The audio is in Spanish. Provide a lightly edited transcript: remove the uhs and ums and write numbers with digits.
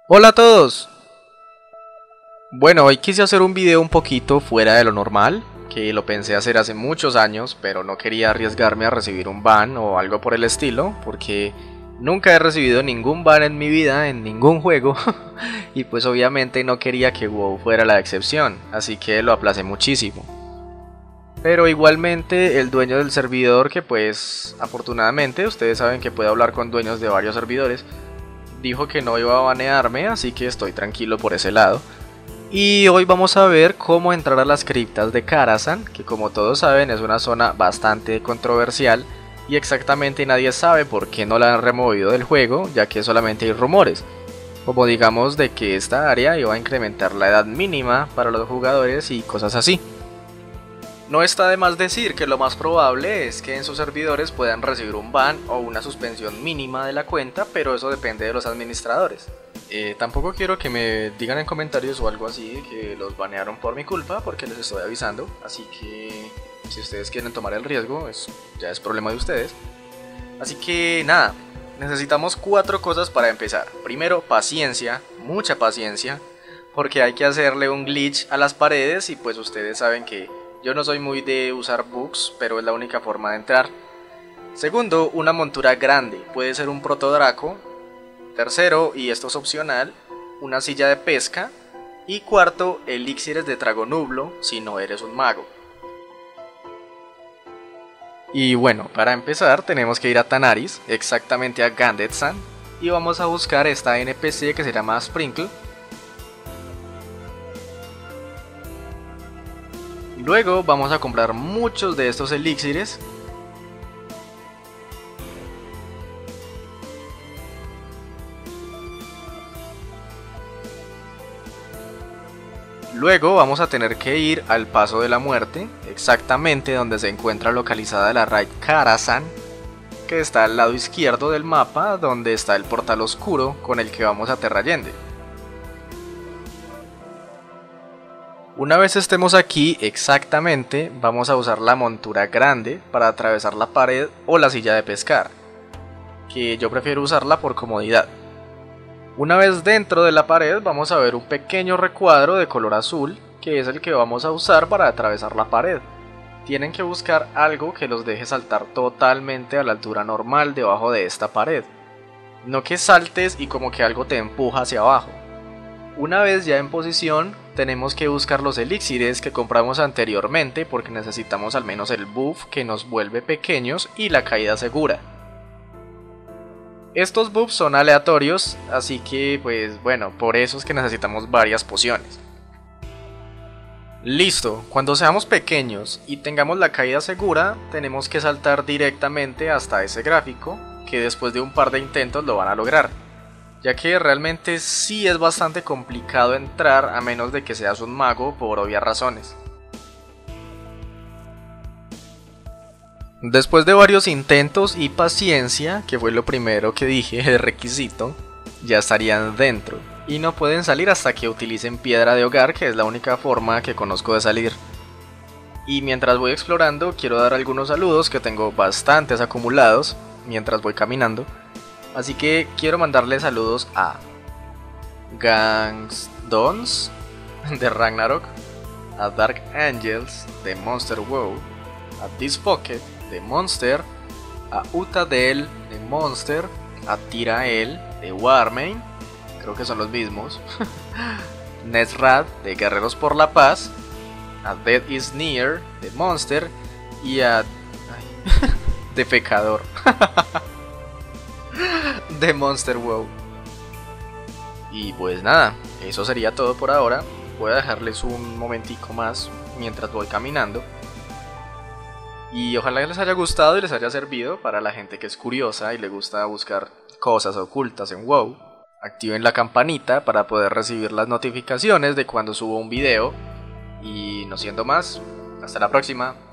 Hola a todos. Bueno, hoy quise hacer un video un poquito fuera de lo normal, que lo pensé hacer hace muchos años, pero no quería arriesgarme a recibir un ban o algo por el estilo, porque nunca he recibido ningún ban en mi vida, en ningún juego, y pues obviamente no quería que WoW fuera la excepción, así que lo aplacé muchísimo. Pero igualmente el dueño del servidor, que pues afortunadamente ustedes saben que puedo hablar con dueños de varios servidores, dijo que no iba a banearme, así que estoy tranquilo por ese lado. Y hoy vamos a ver cómo entrar a las criptas de Karazhan, que como todos saben es una zona bastante controversial y exactamente nadie sabe por qué no la han removido del juego, ya que solamente hay rumores, como digamos de que esta área iba a incrementar la edad mínima para los jugadores y cosas así. No está de más decir que lo más probable es que en sus servidores puedan recibir un ban o una suspensión mínima de la cuenta, pero eso depende de los administradores. Tampoco quiero que me digan en comentarios o algo así que los banearon por mi culpa, porque les estoy avisando, así que si ustedes quieren tomar el riesgo, ya es problema de ustedes. Así que nada, necesitamos 4 cosas para empezar. Primero, paciencia, mucha paciencia, porque hay que hacerle un glitch a las paredes y pues ustedes saben que yo no soy muy de usar bugs, pero es la única forma de entrar. Segundo, una montura grande, puede ser un protodraco. Tercero, y esto es opcional, una silla de pesca. Y cuarto, elixires de trago nublo si no eres un mago. Y bueno, para empezar tenemos que ir a Tanaris, exactamente a Gandetsan, y vamos a buscar esta NPC que se llama Sprinkle. Luego vamos a comprar muchos de estos elixires. Luego vamos a tener que ir al Paso de la Muerte, exactamente donde se encuentra localizada la raid Karazhan, que está al lado izquierdo del mapa, donde está el portal oscuro con el que vamos a Terrayende. Una vez estemos aquí exactamente, vamos a usar la montura grande para atravesar la pared o la silla de pescar, que yo prefiero usarla por comodidad. Una vez dentro de la pared vamos a ver un pequeño recuadro de color azul, que es el que vamos a usar para atravesar la pared. Tienen que buscar algo que los deje saltar totalmente a la altura normal debajo de esta pared. No que saltes y como que algo te empuja hacia abajo. Una vez ya en posición, tenemos que buscar los elixires que compramos anteriormente porque necesitamos al menos el buff que nos vuelve pequeños y la caída segura. Estos buffs son aleatorios, así que pues bueno, por eso es que necesitamos varias pociones. Listo, cuando seamos pequeños y tengamos la caída segura, tenemos que saltar directamente hasta ese gráfico, que después de un par de intentos lo van a lograr, ya que realmente sí es bastante complicado entrar a menos de que seas un mago por obvias razones. Después de varios intentos y paciencia, que fue lo primero que dije de requisito, ya estarían dentro y no pueden salir hasta que utilicen piedra de hogar, que es la única forma que conozco de salir. Y mientras voy explorando quiero dar algunos saludos, que tengo bastantes acumulados mientras voy caminando, así que quiero mandarle saludos a Gangsdons de Ragnarok, a Dark Angels de Monster WoW, a This Pocket de Monster, a Utadel de Monster, a Tirael de Warmane, creo que son los mismos, Nesrad de Guerreros por la Paz, a Death is Near de Monster y a Defecador de Monster WoW. Y pues nada, eso sería todo por ahora. Voy a dejarles un momentico más mientras voy caminando. Y ojalá les haya gustado y les haya servido para la gente que es curiosa y le gusta buscar cosas ocultas en WoW. Activen la campanita para poder recibir las notificaciones de cuando subo un video. Y no siendo más, hasta la próxima.